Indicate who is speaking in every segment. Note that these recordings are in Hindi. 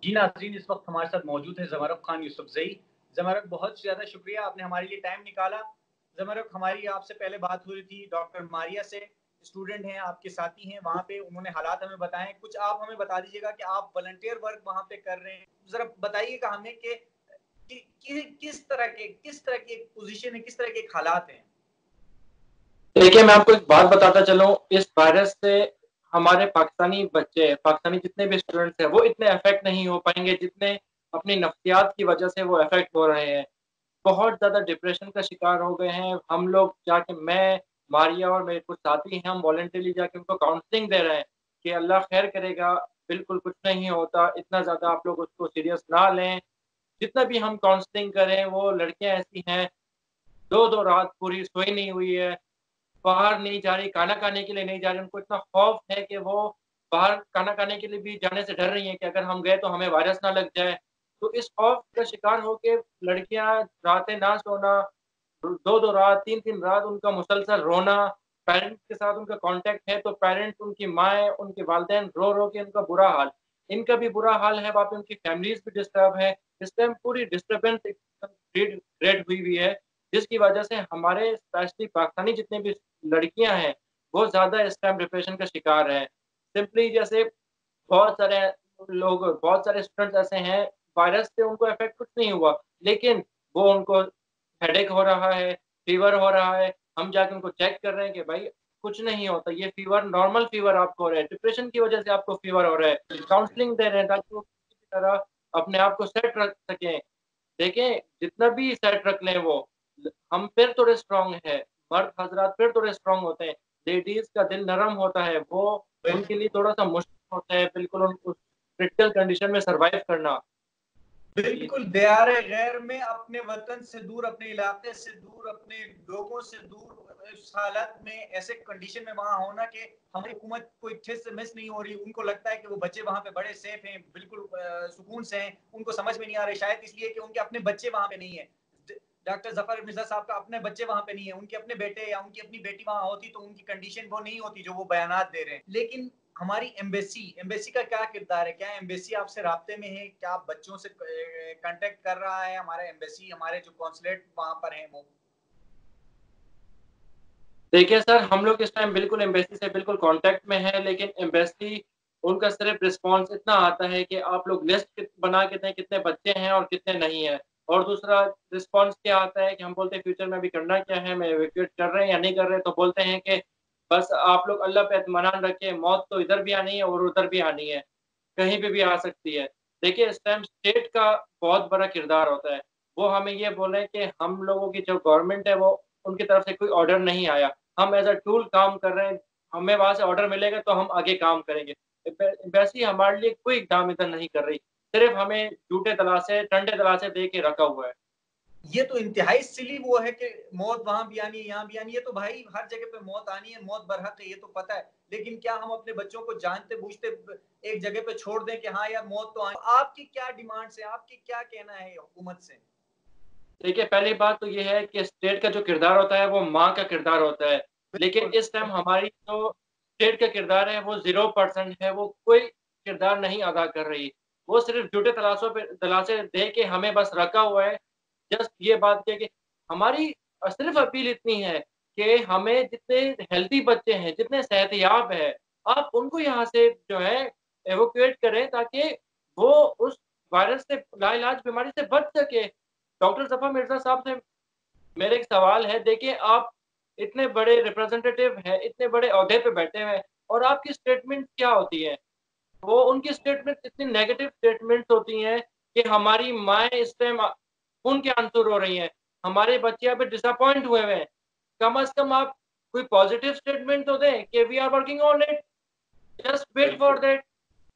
Speaker 1: जी नाज़रीन, इस वक्त हमारे साथ मौजूद है ज़मरक खान यूसुफ़ज़ई। ज़मरक, बहुत ज़्यादा शुक्रिया, आपने हमारे लिए टाइम निकाला। ज़मरक, हमारी आपसे पहले बात हुई थी डॉक्टर मारिया से, स्टूडेंट हैं, आपके साथी हैं वहाँ पे, उन्होंने हालात हमें बताएँ। कुछ आप हमें बता दीजिएगा कि आप वॉलंटियर वर्क वहाँ पे कर रहे हैं। ज़रा बताइएगा हमें कि किस तरह की एक पोज़ीशन है, किस तरह के एक हालात हैं?
Speaker 2: देखिए, मैं आपको एक बात बताता चलूँ, इस वायरस से हमारे पाकिस्तानी बच्चे, पाकिस्तानी जितने भी स्टूडेंट्स हैं, वो इतने अफ़ेक्ट नहीं हो पाएँगे, जितने अपनी नफ्सियात की वजह से वो अफ़ेक्ट हो रहे हैं। बहुत ज़्यादा डिप्रेशन का शिकार हो गए हैं। हम लोग जाके मैं, मारिया और मेरे कुछ साथी हैं, हम वॉलंटियरली जाके उनको काउंसलिंग दे रहे हैं कि अल्लाह खैर करेगा, बिल्कुल कुछ नहीं होता, इतना ज़्यादा आप लोग उसको सीरियस ना लें। जितना भी हम काउंसलिंग करें, वो लड़कियाँ ऐसी हैं, 2-2 रात पूरी सोई नहीं हुई है। बाहर नहीं जा रही, खाना खाने के लिए नहीं जा रही, उनको इतना खौफ है कि वो बाहर खाना खाने के लिए भी जाने से डर रही हैं कि अगर हम गए तो हमें वायरस ना लग जाए। तो इस खौफ का शिकार होके लड़कियाँ रातें ना सोना, 2-2 रात, 3-3 रात उनका मुसलसल रोना, पेरेंट्स के साथ उनका कॉन्टैक्ट है तो पेरेंट्स, उनकी माएँ, उनके वालिदैन रो-रो के उनका बुरा हाल। इनका भी बुरा हाल है, वहाँ पे उनकी फैमिलीज़ भी डिस्टर्ब है। इस टाइम पूरी डिस्टर्बेंस एकदम क्रिएट हुई हुई है, जिसकी वजह से हमारे स्पेशली पाकिस्तानी जितने भी लड़कियाँ हैं, वो ज़्यादा इस टाइम डिप्रेशन का शिकार हैं। सिंपली जैसे बहुत सारे स्टूडेंट्स ऐसे हैं, वायरस से उनको इफ़ेक्ट कुछ नहीं हुआ, लेकिन वो उनको हेडेक हो रहा है, फ़ीवर हो रहा है, हम जाके उनको चेक कर रहे हैं कि भाई कुछ नहीं होता, ये फ़ीवर नॉर्मल फ़ीवर आपको हो रहा है, डिप्रेशन की वजह से आपको फ़ीवर हो रहा है। काउंसलिंग दे रहे हैं ताकि वो किसी भी तरह अपने आप को सेट रख सकें। देखें, जितना भी सेट रख लें वो, हम फिर थोड़े स्ट्रॉन्ग हैं, मर्द हज़रात फिर थोड़े स्ट्रॉन्ग होते हैं, लेडीज़ का दिल नरम होता है, वो उनके लिए थोड़ा-सा मुश्किल होता है बिल्कुल उन उस क्रिटिकल कंडीशन में सर्वाइव करना। जी।
Speaker 1: बिल्कुल, दियारे गैर में अपने वतन से दूर, अपने इलाके से दूर, अपने लोगों से दूर, इस हालत में, ऐसे कंडीशन में वहाँ होना कि हमारी हुकूमत कोई ठेस से मिस नहीं हो रही। उनको लगता है कि वो बच्चे वहाँ पे बड़े सेफ हैं, बिल्कुल सुकून से हैं। उनको समझ में नहीं आ रहा है, शायद इसलिए कि उनके अपने बच्चे वहाँ पे नहीं हैं। डॉक्टर ज़फ़र मिर्ज़ा साहब का अपने बच्चे वहाँ पे नहीं है, उनके अपने बेटे या उनकी अपनी बेटी वहाँ होती तो उनकी कंडीशन वो नहीं होती जो वो बयानात दे रहे हैं। लेकिन हमारी एम्बेसी का क्या किरदार है? क्या एम्बेसी आपसे राब्ते में है? क्या आप बच्चों से कांटेक्ट कर रहा है हमारा एम्बेसी, हमारे जो कॉन्सुलेट वहाँ पर हैं वो?
Speaker 2: देखिए सर, हम लोग इस टाइम बिल्कुल एम्बेसी से बिल्कुल कॉन्टैक्ट में हैं, लेकिन एम्बेसी उनका सिर्फ़ रिस्पॉन्स इतना आता है कि आप लोग लिस्ट बना के दें कितने बच्चे हैं और कितने नहीं हैं। और दूसरा रिस्पॉन्स क्या आता है कि हम बोलते हैं फ्यूचर में अभी करना क्या है, मैं इवैक्यूएट कर रहे हैं या नहीं कर रहे हैं, तो बोलते हैं कि बस आप लोग अल्लाह पे इत्मीनान रखें, मौत तो इधर भी आनी है और उधर भी आनी है, कहीं पे भी आ सकती है। देखिए, इस टाइम स्टेट का बहुत बड़ा किरदार होता है। वो हमें ये बोल रहे हैं कि हम लोगों की जो गवर्नमेंट है, वो उनकी तरफ से कोई ऑर्डर नहीं आया। हम एज़ अ टूल काम कर रहे हैं, हमें वहाँ से ऑर्डर मिलेगा तो हम आगे काम करेंगे। एम्बेसी हमारे लिए कोई इक़दाम इधर नहीं कर रही, सिर्फ़ हमें झूठे दिलासे, ठंडे दिलासे दे के रखा हुआ है।
Speaker 1: ये तो इंतहाई सिली वो है कि मौत वहाँ भी आनी है, यहाँ भी आनी है। ये तो भाई हर जगह पे मौत आनी है, मौत बरहक है, ये तो पता है। लेकिन क्या हम अपने बच्चों को जानते-बूझते एक जगह पे छोड़ दें कि हाँ यार मौत तो आनी। आपकी क्या डिमांड्स हैं? आपकी क्या कहना है हुकूमत से?
Speaker 2: देखिए, पहली बात तो ये है कि स्टेट का जो किरदार होता है, वो माँ का किरदार होता है। लेकिन
Speaker 1: बिल्कुल।
Speaker 2: इस टाइम हमारी जो स्टेट का किरदार है, वो 0% है, वो कोई किरदार नहीं अदा कर रही। वो सिर्फ़ झूठे दिलासे दे के हमें बस रखा हुआ है। जस्ट ये बात है कि हमारी सिर्फ़ अपील इतनी है कि हमें जितने हेल्दी बच्चे हैं, जितने सेहतयाब हैं, आप उनको यहाँ से जो है इवैक्यूएट करें ताकि वो उस वायरस से लाइलाज बीमारी से बच सके। डॉक्टर ज़फ़र मिर्ज़ा साहब से मेरा एक सवाल है, देखिए आप इतने बड़े रिप्रेजेंटेटिव हैं, इतने बड़े ओहदे पे बैठे हुए हैं और आपकी स्टेटमेंट क्या होती है? वो उनकी स्टेटमेंट इतनी नेगेटिव स्टेटमेंट्स होती हैं कि हमारी माएँ इस टाइम खून के आंसू रो रही हैं। हमारे बच्चे अभी डिसअपॉइंट हुए हुए हैं। कम से कम आप कोई पॉज़िटिव स्टेटमेंट तो दें कि we are working on it, just wait for
Speaker 1: बिल्कुल।
Speaker 2: दैट।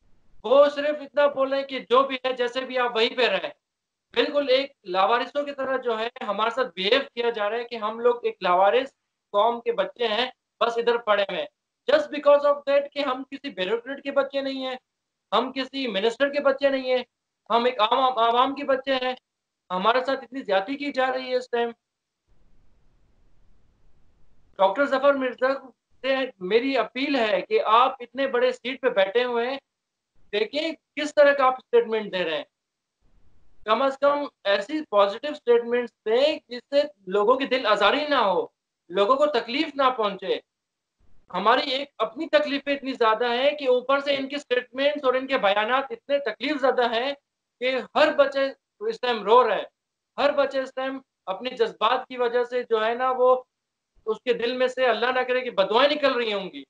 Speaker 2: वो सिर्फ़ इतना बोल रहे हैं कि जो भी है, जैसे भी आप वहीं पे रहें। बिल्कुल एक लावारिसों की तरह जो है हमारे साथ बिहेव किया जा रहा है कि हम लोग एक लावारिस कौम के बच्चे हैं, बस इधर पड़े हुए हैं। जस्ट बिकॉज़ ऑफ दैट कि हम किसी ब्यूरोक्रेट के बच्चे नहीं हैं, हम किसी मिनिस्टर के बच्चे नहीं हैं, हम एक आम आवाम के बच्चे हैं। हमारे साथ इतनी ज़्यादती की जा रही है इस टाइम। डॉक्टर ज़फ़र मिर्ज़ा से मेरी अपील है कि आप इतने बड़े सीट पे बैठे हुए हैं, देखिए किस तरह का आप स्टेटमेंट दे रहे हैं। कम से कम ऐसी पॉजिटिव स्टेटमेंट्स दें जिससे लोगों की दिल आज़ारी ना हो, लोगों को तकलीफ ना पहुँचे। हमारी एक अपनी तकलीफ़ें इतनी ज़्यादा हैं कि ऊपर से इनके स्टेटमेंट्स और इनके बयानात इतने तकलीफ़ ज़दा हैं कि हर बच्चे इस टाइम रो रहा है। हर बच्चे इस टाइम अपने जज़्बात की वज़ह से जो है ना वो उसके दिल में से अल्लाह ना करे कि बदुआएँ निकल रही होंगी।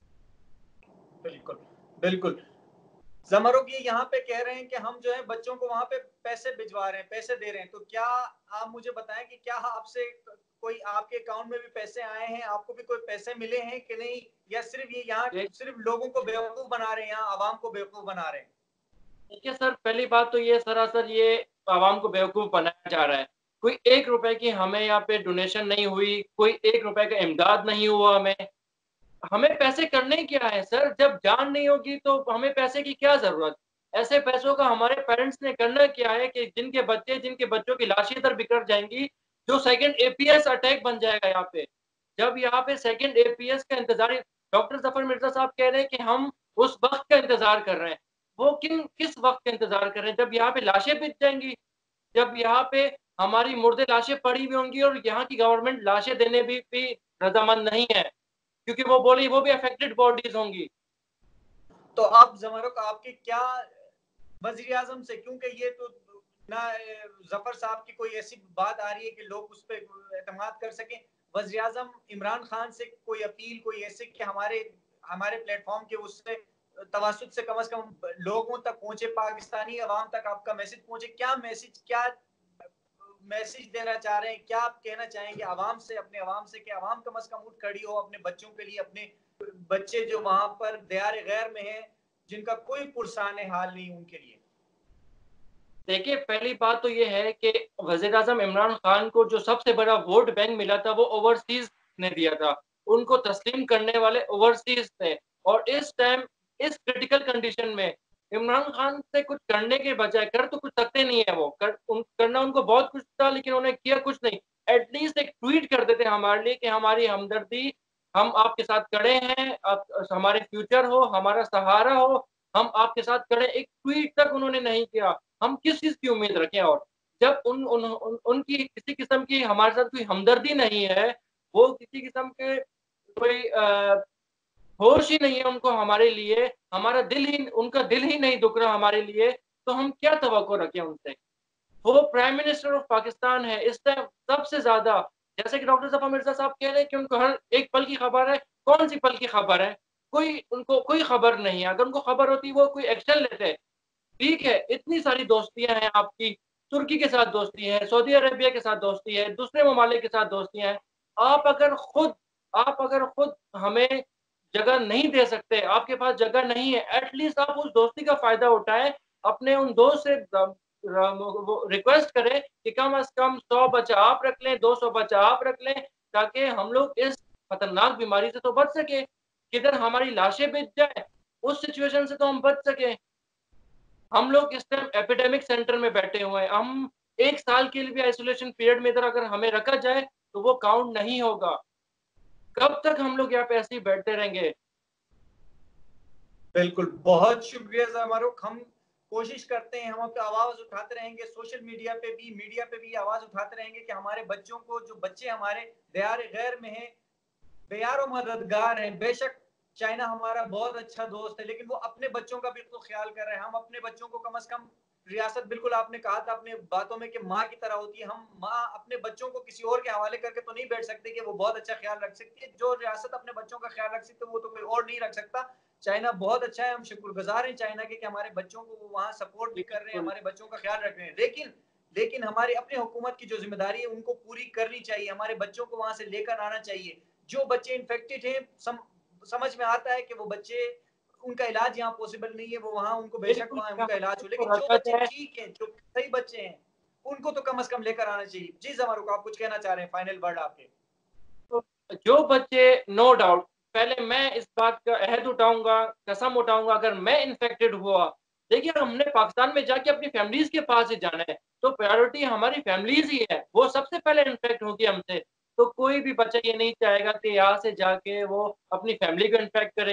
Speaker 1: बिल्कुल, बिल्कुल। ज़मारुक ये यहाँ पे कह रहे हैं कि हम जो है बच्चों को वहाँ पे पैसे भिजवा रहे हैं, पैसे दे रहे हैं। तो क्या आप मुझे बताएँ कि क्या आपसे कोई आपके अकाउंट में भी पैसे आए हैं? आपको भी कोई पैसे मिले हैं कि नहीं? या सिर्फ़ ये यहाँ
Speaker 2: देख
Speaker 1: सिर्फ़ लोगों को बेवकूफ़ बना रहे हैं, यहाँ आवाम को बेवकूफ़ बना रहे हैं?
Speaker 2: देखिए सर, पहली बात तो ये सरासर ये आवाम को बेवकूफ़ बनाया जा रहा है। कोई ₹1 की हमें यहाँ पे डोनेशन नहीं हुई, कोई ₹1 का इमदाद नहीं हुआ हमें। हमें पैसे करने क्या है सर? जब जान नहीं होगी तो हमें पैसे की क्या ज़रूरत? ऐसे पैसों का हमारे पेरेंट्स ने करना क्या है कि जिनके बच्चों की लाशें इधर बिखर जाएँगी, जो सेकंड एपीएस अटैक बन जाएगा यहाँ पे। जब यहाँ पे सेकंड एपीएस का इंतज़ार डॉक्टर ज़फ़र मिर्ज़ा साहब कह रहे हैं कि हम उस वक़्त का इंतज़ार कर रहे हैं। वो किस वक़्त का इंतज़ार कर रहे हैं? जब यहाँ पे लाशें बिक जाएँगी, जब यहाँ पे हमारी मुर्दे लाशें पड़ी हुई होंगी और यहाँ की गवर्नमेंट लाशें देने भी रज़ामंद नहीं है। क्योंकि वो बोली वो भी अफेक्टेड बॉडीज़ होंगी।
Speaker 1: तो आप ज़मारुक आपकी क्या वज़ीर-ए-आज़म से, क्योंकि ये तो ना ज़फ़र साहब की कोई ऐसी बात आ रही है कि लोग उस पे एतमाद कर सकें। वज़ीर-ए-आज़म इमरान खान से कोई अपील, कोई ऐसे कि हमारे हमारे प्लेटफ़ॉर्म के उससे तवज्जुह से कम लोगों तक पहुँचे, पाकिस्तानी अवाम तक आपका मैसेज पहुँचे। क्या मैसेज देना चाह रहे हैं? क्या आप कहना चाहेंगे अवाम से, अपने अवाम से कि अवाम कम से कम उठ खड़ी हो अपने बच्चों के लिए, अपने बच्चे जो वहाँ पर दियार गैर में हैं, जिनका कोई पुरसाने हाल नहीं उनके लिए?
Speaker 2: देखिए, पहली बात तो ये है कि वज़ीर-ए-आज़म इमरान खान को जो सबसे बड़ा वोट बैंक मिला था, वो ओवरसीज़ ने दिया था। उनको तस्लीम करने वाले ओवरसीज़ थे और इस टाइम इस क्रिटिकल कंडीशन में इमरान खान से कुछ करने के बजाय कर तो कुछ सकते नहीं है वो। करना उनको बहुत कुछ था लेकिन उन्होंने किया कुछ नहीं। एट लीस्ट एक ट्वीट कर देते हमारे लिए कि हमारी हमदर्दी, हम आपके साथ खड़े हैं, आप हमारे फ्यूचर हो, हमारा सहारा हो, हम आपके साथ खड़े हैं। एक ट्वीट तक उन्होंने नहीं किया। हम किस चीज़ की उम्मीद रखें और? जब उनकी किसी किस्म की हमारे साथ कोई हमदर्दी नहीं है, वो किसी किस्म के कोई होश ही नहीं है उनको हमारे लिए, उनका दिल ही नहीं दुख रहा हमारे लिए, तो हम क्या तवक्को रखें उनसे? वो प्राइम मिनिस्टर ऑफ पाकिस्तान है, इस टाइम सबसे ज़्यादा जैसे कि डॉक्टर ज़फ़र मिर्ज़ा साहब कह रहे हैं कि उनको हर एक पल की खबर है, कौन-सी पल की खबर है? उनको कोई खबर नहीं है, अगर उनको खबर होती वो कोई एक्शन लेते। ठीक है, इतनी सारी दोस्तियाँ हैं आपकी, तुर्की के साथ दोस्ती है, सऊदी अरेबिया के साथ दोस्ती है, दूसरे ममालिक के साथ दोस्तियाँ हैं। आप अगर खुद आप अगर खुद हमें जगह नहीं दे सकते, आपके पास जगह नहीं है, एट लीस्ट आप उस दोस्ती का फ़ायदा उठाएँ, अपने उन दोस्त से वो रिक्वेस्ट करें कि कम से कम 100 बच्चा आप रख लें, 200 बच्चा आप रख लें, ताकि हम लोग इस खतरनाक बीमारी से तो बच सकें। किधर हमारी लाशें बिक जाएँ, उस सिचुएशन से तो हम बच सकें। हम लोग इस टाइम एपिडेमिक सेंटर में बैठे हुए हैं। हम 1 साल के लिए भी आइसोलेशन पीरियड में इधर अगर हमें रखा जाए, तो वो काउंट नहीं होगा। कब तक हम लोग यहाँ पे ऐसे ही बैठते रहेंगे?
Speaker 1: बिल्कुल, बहुत शुक्रिया ज़मारुक। हम कोशिश करते हैं, हम अब आवाज़ उठाते रहेंगे, सोशल मीडिया पे भी आवाज़ उठाते रहेंगे कि हमारे बच्चों को, जो बच्चे हमारे दियार गैर में हैं, बेयार और मददगार हैं। बेशक चाइना हमारा बहुत अच्छा दोस्त है, लेकिन वो अपने बच्चों का बिल्कुल ख्याल कर रहे हैं। हम अपने बच्चों को कम से कम रियासत, बिल्कुल आपने कहा था अपने बातों में कि माँ की तरह होती है। हम माँ अपने बच्चों को किसी और के हवाले करके तो नहीं बैठ सकते कि वो बहुत अच्छा ख्याल रख सकती है। जो रियासत अपने बच्चों का ख्याल रख सकती है, वो तो कोई और नहीं रख सकता। चाइना बहुत अच्छा है, हम शुक्रगुजार हैं चाइना के कि हमारे बच्चों को वो वहाँ सपोर्ट भी कर रहे हैं,
Speaker 2: बिल्कुल।
Speaker 1: हमारे बच्चों का ख्याल रख रहे हैं। लेकिन हमारी अपनी हुकूमत की जो जिम्मेदारी है उनको पूरी करनी चाहिए। हमारे बच्चों को वहाँ से लेकर आना चाहिए। जो बच्चे इन्फेक्टेड हैं, समझ में आता है कि वो बच्चे, उनका इलाज यहाँ पॉसिबल नहीं है, वो वहाँ उनको बेशक
Speaker 2: बिल्कुल,
Speaker 1: वहाँ
Speaker 2: जहाँ
Speaker 1: उनका इलाज हो,
Speaker 2: को
Speaker 1: लेकिन जो
Speaker 2: रखा
Speaker 1: बच्चे
Speaker 2: जाए
Speaker 1: ठीक हैं, जो सही बच्चे हैं, उनको तो कम से कम लेकर आना चाहिए। जी ज़मारुक, आप कुछ कहना चाह रहे हैं, फाइनल वर्ड आपके।
Speaker 2: तो जो बच्चे नो डाउट पहले मैं इस बात का अहद उठाऊँगा, कसम उठाऊँगा अगर मैं इन्फेक्टेड हुआ, देखिए हमने पाकिस्तान में जाके अपनी फैमिलीज़ के पास ही जाना है, तो प्रायोरिटी हमारी फैमिलीज़ ही है, वो सबसे पहले इन्फेक्ट होगी हमसे। तो कोई भी बच्चा ये नहीं चाहेगा कि यहाँ से जाके वो अपनी फैमिली को इन्फेक्ट करे।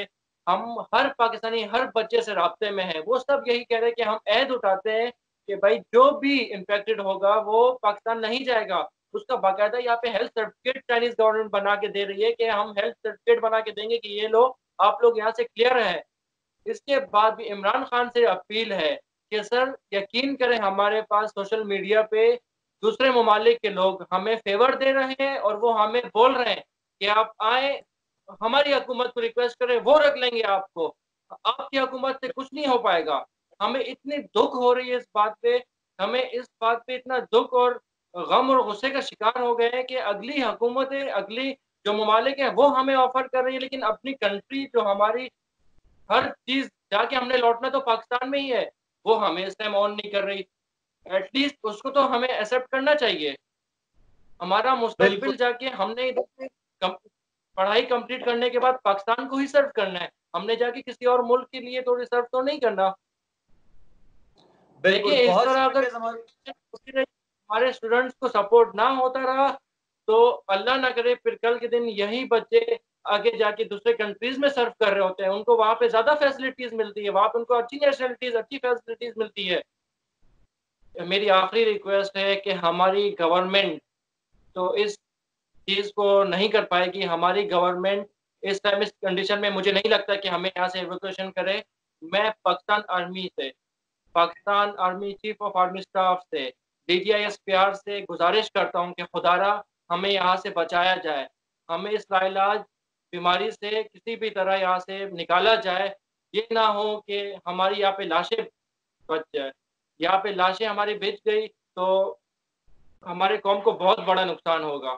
Speaker 2: हम हर पाकिस्तानी हर बच्चे से राब्ते में है, वो सब यही कह रहे हैं कि हम अहद उठाते हैं कि भाई जो भी इन्फेक्टेड होगा वो पाकिस्तान नहीं जाएगा। उसका बाकायदा यहाँ पे हेल्थ सर्टिफिकेट चाइनीज गवर्नमेंट बना के दे रही है कि हम हेल्थ सर्टिफिकेट बना के देंगे कि ये लो, आप लोग यहाँ से क्लियर है। इसके बाद भी इमरान खान से अपील है कि सर यकीन करें, हमारे पास सोशल मीडिया पे दूसरे ममालिक के लोग हमें फेवर दे रहे हैं और वो हमें बोल रहे हैं कि आप आए, हमारी हुकूमत को रिक्वेस्ट करें, वो रख लेंगे आपको, आपकी हुकूमत से कुछ नहीं हो पाएगा। हमें इतनी दुख हो रही है इस बात पे, हमें इस बात पे इतना दुख और गम और गुस्से का शिकार हो गए हैं कि अगली हुकूमतें, अगली जो ममालिक हैं वो हमें ऑफर कर रही है, लेकिन अपनी कंट्री जो हमारी हर चीज जाके हमने लौटना तो पाकिस्तान में ही है, वो हमें इस टाइम ऑन नहीं कर रही। एटलीस्ट उसको तो हमें एक्सेप्ट करना चाहिए। हमारा
Speaker 1: बिल्कुल
Speaker 2: मुस्तकबिल जाके हमने इधर से पढ़ाई कंप्लीट करने के बाद पाकिस्तान को ही सर्व करना है, हमने जाके किसी और मुल्क के लिए तो रिसर्व तो नहीं करना।
Speaker 1: बिल्कुल,
Speaker 2: देखिए इस
Speaker 1: बहुत
Speaker 2: तरह अगर हमारे स्टूडेंट्स को सपोर्ट ना होता रहा तो अल्लाह ना करे फिर कल के दिन यही बच्चे आगे जाके दूसरे कंट्रीज में सर्व कर रहे होते हैं, उनको वहाँ पे ज्यादा फैसिलिटीज मिलती है, वहाँ पे उनको अच्छी नेशनलिटीज, अच्छी फैसिलिटीज मिलती है। मेरी आखिरी रिक्वेस्ट है कि हमारी गवर्नमेंट तो इस चीज को नहीं कर पाएगी। हमारी गवर्नमेंट इस टाइम इस कंडीशन में मुझे नहीं लगता कि हमें यहाँ से एवोक्यूएशन करे। मैं Pakistan army chief of army staff से, डीजीआईएस प्यार से गुजारिश करता हूँ कि खुदारा हमें यहाँ से बचाया जाए, हमें इस लाइलाज बीमारी से किसी भी तरह यहाँ से निकाला जाए। ये ना हो कि हमारी यहाँ पे लाशें बच जाए, यहाँ पे लाशें हमारी बिछ गई तो हमारे कौम को बहुत बड़ा नुकसान होगा।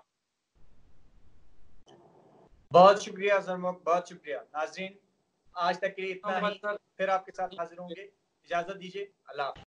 Speaker 1: बहुत शुक्रिया जरमुख, बहुत शुक्रिया। नाजरीन, आज तक के लिए इतना ही, फिर आपके साथ हाजिर होंगे। इजाजत दीजिए, अल्लाह।